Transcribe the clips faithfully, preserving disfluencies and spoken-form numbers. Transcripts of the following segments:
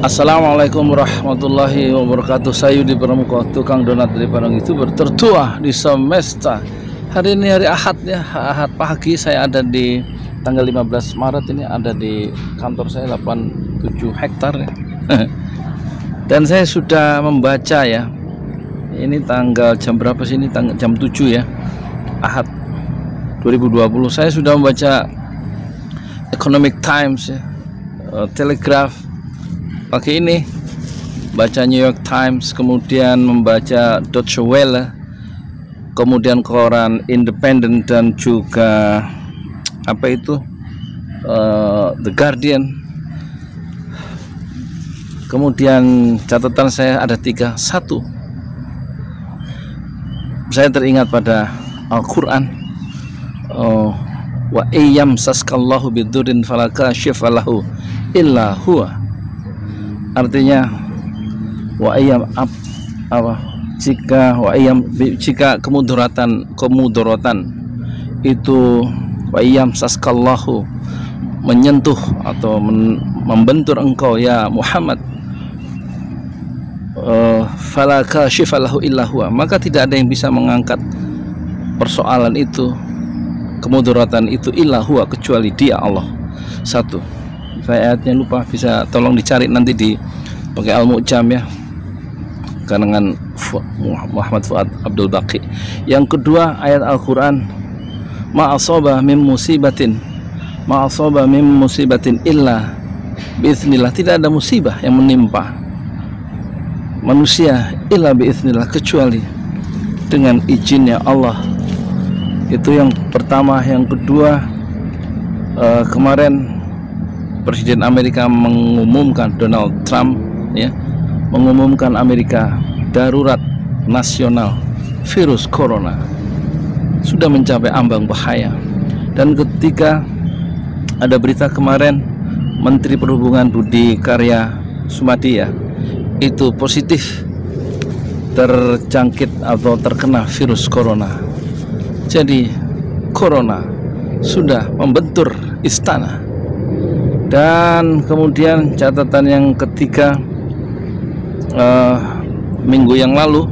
Assalamualaikum warahmatullahi wabarakatuh. Saya Yudi Pramuka, tukang donat dari Padang YouTuber tertua di semesta. Hari ini hari Ahad ya, Ahad pagi. Saya ada di tanggal lima belas Maret ini, ada di kantor saya delapan puluh tujuh hektar ya. Dan saya sudah membaca ya. Ini tanggal jam berapa sih ini? Tanggal jam tujuh ya. Ahad dua ribu dua puluh. Saya sudah membaca Economic Times ya, Telegraph pagi ini, baca New York Times, kemudian membaca Deutsche Welle, kemudian koran Independent, dan juga apa itu uh, The Guardian. Kemudian catatan saya ada tiga. Satu, saya teringat pada Al-Quran, uh, wa iyam saskallahu bidurin falaka syifalahu illa huwa. Artinya wa iyam apa jika wa iyam jika kemudorotan kemudorotan itu wa iyam saskallahu menyentuh atau men, membentur engkau ya Muhammad, uh, falaka syifalahu illa huwa, maka tidak ada yang bisa mengangkat persoalan itu, kemudorotan itu, illa huwa, kecuali dia Allah. Satu, saya ayatnya lupa, bisa tolong dicari nanti di pakai Al-Mu'jam ya, karangan Muhammad Fuad Abdul Baqi. Yang kedua, ayat Al-Quran, ma asaba min musibatin ma asaba min musibatin illa biiznillah, tidak ada musibah yang menimpa manusia illa biiznillah, kecuali dengan izinnya Allah. Itu yang pertama. Yang kedua, uh, kemarin Presiden Amerika mengumumkan, Donald Trump ya, mengumumkan Amerika darurat nasional virus corona, sudah mencapai ambang bahaya. Dan ketika ada berita kemarin, Menteri Perhubungan Budi Karya Sumadi ya, itu positif terjangkit atau terkena virus corona. Jadi corona sudah membentur istana. Dan kemudian catatan yang ketiga, uh, minggu yang lalu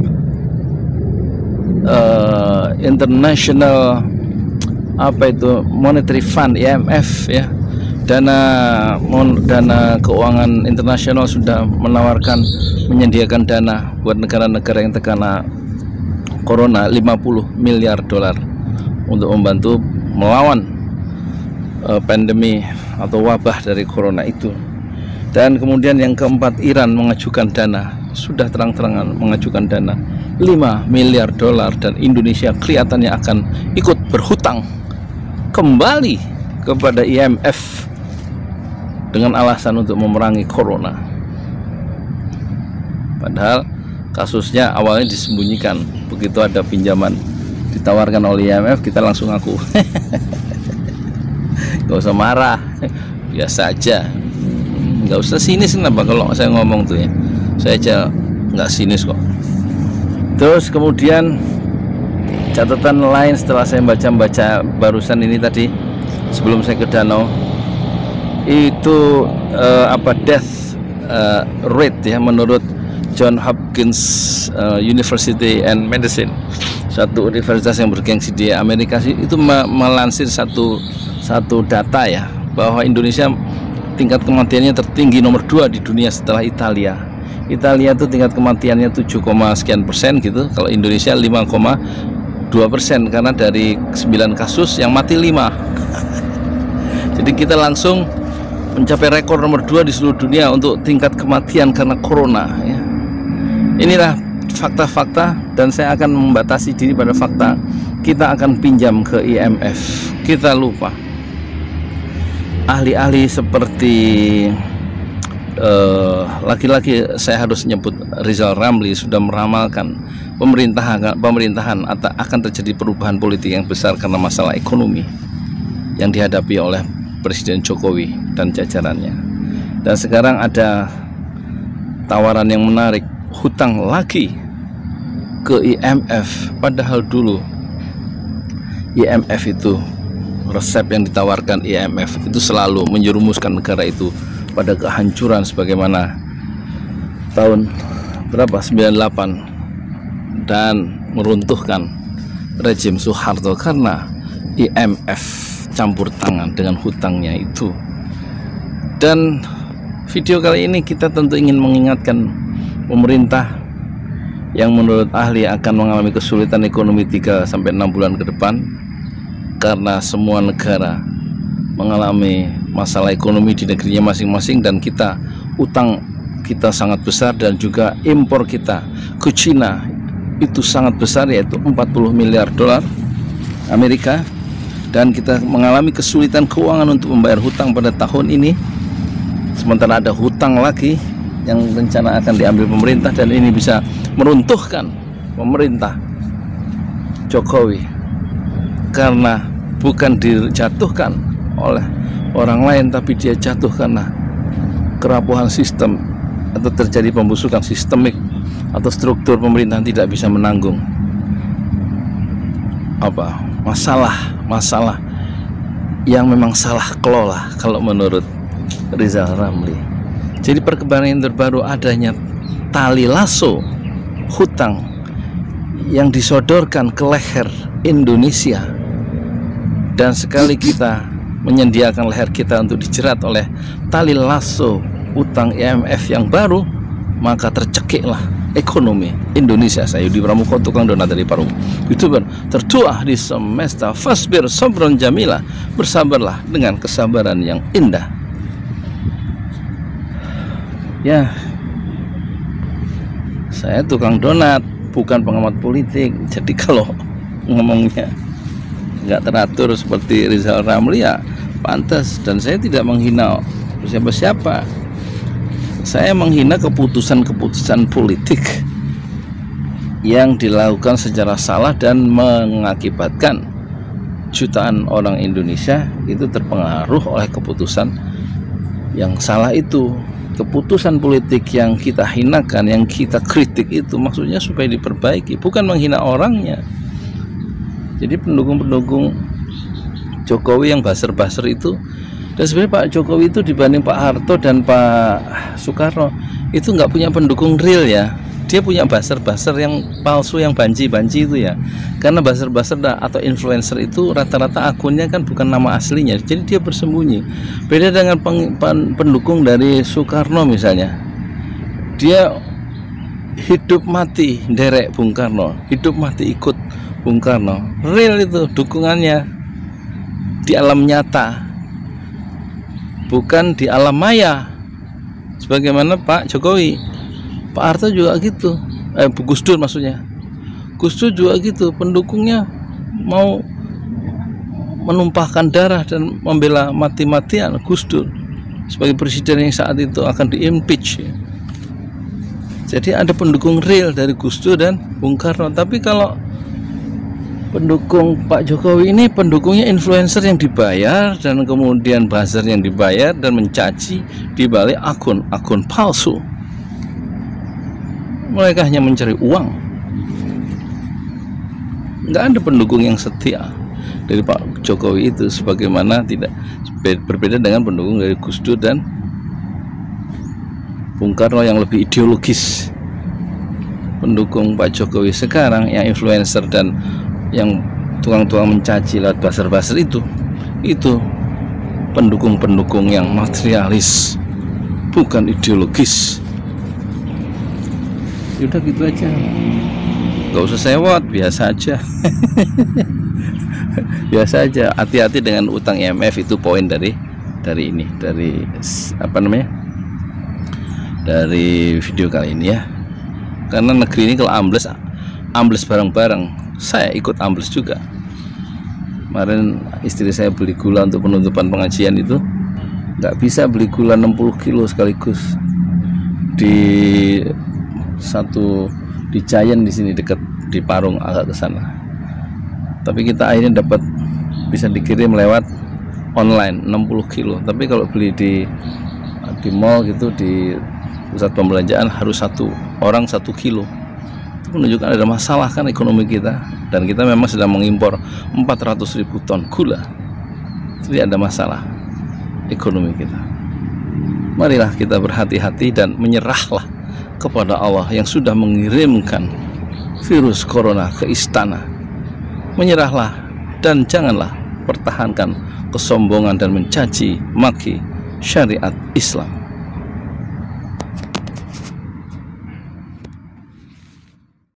uh, International apa itu Monetary Fund I M F ya, dana mon, dana keuangan internasional sudah menawarkan, menyediakan dana buat negara-negara yang terkena corona lima puluh miliar dolar untuk membantu melawan uh, pandemi atau wabah dari corona itu. Dan kemudian yang keempat, Iran mengajukan dana, sudah terang-terangan mengajukan dana lima miliar dolar, dan Indonesia kelihatannya akan ikut berhutang kembali kepada I M F dengan alasan untuk memerangi corona. Padahal kasusnya awalnya disembunyikan, begitu ada pinjaman ditawarkan oleh I M F, kita langsung ngaku. Gak usah marah, biasa aja, nggak usah sinis. Kenapa kalau saya ngomong tuh ya, saya aja nggak sinis kok. Terus kemudian catatan lain setelah saya baca-baca barusan ini tadi, sebelum saya ke danau, itu uh, apa death uh, rate ya, menurut John Hopkins uh, University and Medicine, satu universitas yang bergengsi di Amerika sih, itu melansir satu satu data ya, bahwa Indonesia tingkat kematiannya tertinggi nomor dua di dunia setelah Italia. Italia itu tingkat kematiannya tujuh, sekian persen gitu, kalau Indonesia lima koma dua persen, karena dari sembilan kasus yang mati lima. Jadi kita langsung mencapai rekor nomor dua di seluruh dunia untuk tingkat kematian karena corona ya. Inilah fakta-fakta, dan saya akan membatasi diri pada fakta. Kita akan pinjam ke I M F, kita lupa. Ahli-ahli seperti laki-laki, uh, saya harus nyebut Rizal Ramli, sudah meramalkan pemerintahan pemerintahan akan terjadi perubahan politik yang besar karena masalah ekonomi yang dihadapi oleh Presiden Jokowi dan jajarannya. Dan sekarang ada tawaran yang menarik, hutang lagi ke I M F, padahal dulu I M F itu, resep yang ditawarkan I M F itu selalu menjerumuskan negara itu pada kehancuran sebagaimana tahun berapa sembilan puluh delapan dan meruntuhkan rejim Soeharto karena I M F campur tangan dengan hutangnya itu. Dan video kali ini kita tentu ingin mengingatkan pemerintah yang menurut ahli akan mengalami kesulitan ekonomi tiga sampai enam bulan ke depan karena semua negara mengalami masalah ekonomi di negerinya masing-masing, dan kita utang kita sangat besar dan juga impor kita ke Cina itu sangat besar, yaitu empat puluh miliar dolar Amerika, dan kita mengalami kesulitan keuangan untuk membayar hutang pada tahun ini, sementara ada hutang lagi yang rencana akan diambil pemerintah, dan ini bisa meruntuhkan pemerintah Jokowi karena bukan dijatuhkan oleh orang lain, tapi dia jatuh karena kerapuhan sistem atau terjadi pembusukan sistemik atau struktur pemerintahan tidak bisa menanggung apa masalah-masalah yang memang salah kelola kalau menurut Rizal Ramli. Jadi perkembangan yang terbaru adanya tali lasso hutang yang disodorkan ke leher Indonesia, dan sekali kita menyediakan leher kita untuk dijerat oleh tali lasso utang I M F yang baru, maka tercekiklah ekonomi Indonesia. Saya Yudi Pramuko, tukang donat dari Parung, YouTuber tertua di semesta. Fasbir sobron jamila, bersabarlah dengan kesabaran yang indah. Ya, saya tukang donat, bukan pengamat politik, jadi kalau ngomongnya nggak teratur seperti Rizal Ramli ya pantas, dan saya tidak menghina siapa-siapa. Saya menghina keputusan-keputusan politik yang dilakukan secara salah dan mengakibatkan jutaan orang Indonesia itu terpengaruh oleh keputusan yang salah itu. Keputusan politik yang kita hinakan, yang kita kritik itu maksudnya supaya diperbaiki, bukan menghina orangnya. Jadi pendukung-pendukung Jokowi yang baser-baser itu, dan sebenarnya Pak Jokowi itu dibanding Pak Harto dan Pak Soekarno itu nggak punya pendukung real ya. Dia punya baser-baser yang palsu, yang banci-banci itu ya. Karena baser-baser atau influencer itu rata-rata akunnya kan bukan nama aslinya, jadi dia bersembunyi. Beda dengan pendukung dari Soekarno misalnya, dia hidup mati derek Bung Karno, hidup mati ikut Bung Karno. Real itu dukungannya di alam nyata, bukan di alam maya sebagaimana Pak Jokowi. Pak Harto juga gitu, eh Gus Dur maksudnya. Gus Dur juga gitu, pendukungnya mau menumpahkan darah dan membela mati-matian Gus Dur sebagai presiden yang saat itu akan di-impeach. Jadi ada pendukung real dari Gus Dur dan Bung Karno. Tapi kalau pendukung Pak Jokowi ini pendukungnya influencer yang dibayar dan kemudian buzzer yang dibayar dan mencaci di balik akun-akun palsu. Mereka hanya mencari uang. Nggak ada pendukung yang setia dari Pak Jokowi itu, sebagaimana tidak berbeda dengan pendukung dari Gus Dur dan Bung Karno yang lebih ideologis. Pendukung Pak Jokowi sekarang yang influencer dan yang tukang-tukang mencaci lewat buzzer-buzzer itu, itu pendukung-pendukung yang materialis, bukan ideologis. Udah gitu aja, nggak usah sewot, biasa aja. Biasa aja. Hati-hati dengan utang I M F, itu poin dari dari ini, dari apa namanya, dari video kali ini ya. Karena negeri ini kalau ambles ambles bareng-bareng, saya ikut ambles juga. Kemarin istri saya beli gula untuk penutupan pengajian itu, nggak bisa beli gula enam puluh kilo sekaligus di satu di Giant di sini dekat di Parung, agak ke sana. Tapi kita akhirnya dapat bisa dikirim lewat online enam puluh kilo. Tapi kalau beli di di mall gitu, di pusat pembelanjaan, harus satu orang satu kilo. Itu menunjukkan ada masalah kan ekonomi kita, dan kita memang sedang mengimpor empat ratus ribu ton gula. Jadi ada masalah ekonomi kita. marilah kita berhati-hati dan menyerahlah kepada Allah yang sudah mengirimkan virus corona ke istana. Menyerahlah dan janganlah pertahankan kesombongan dan mencaci maki syariat Islam.